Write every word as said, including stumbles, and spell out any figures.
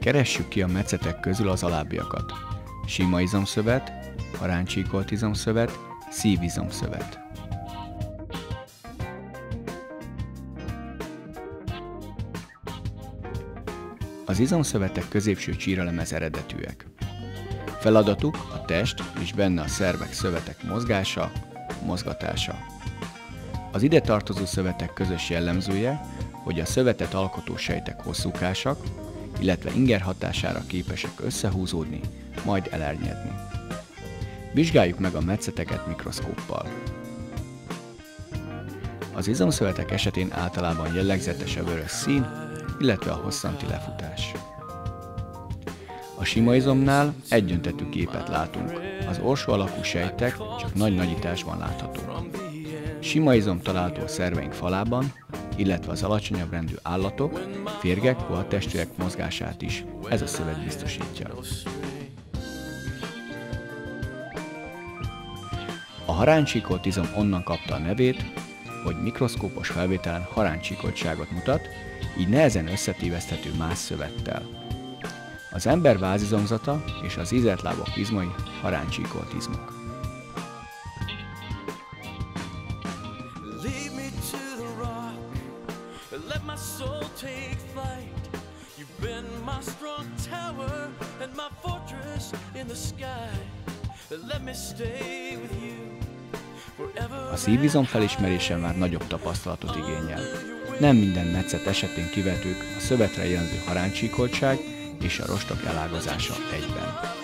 Keressük ki a metszetek közül az alábbiakat: sima izomszövet, haráncsíkolt izomszövet, szívizomszövet. Az izomszövetek középső csíralemez eredetűek. Feladatuk a test és benne a szervek szövetek mozgása, mozgatása. Az ide tartozó szövetek közös jellemzője, hogy a szövetet alkotó sejtek hosszúkásak, illetve inger hatására képesek összehúzódni, majd elernyedni. Vizsgáljuk meg a metszeteket mikroszkóppal. Az izomszövetek esetén általában jellegzetes a vörös szín, illetve a hosszanti lefutás. A sima izomnál egyöntetű képet látunk, az orsó alakú sejtek csak nagy nagyításban láthatók. Sima izom található a szerveink falában, illetve az alacsonyabb rendű állatok, férgek, testvérek mozgását is ez a szövet biztosítja. A haráncsíkolt izom onnan kapta a nevét, hogy mikroszkópos felvételen haráncsíkoltságot mutat, így nehezen összetéveszthető más szövettel. Az ember vázizomzata és az ízeltlábak izmai haráncsíkolt izmok. A szívizom felismerése már nagyobb tapasztalatot igényel. Nem minden metszet esetén kivetők a szövetre jellemző haráncsíkoltság és a rostok elágazása egyben.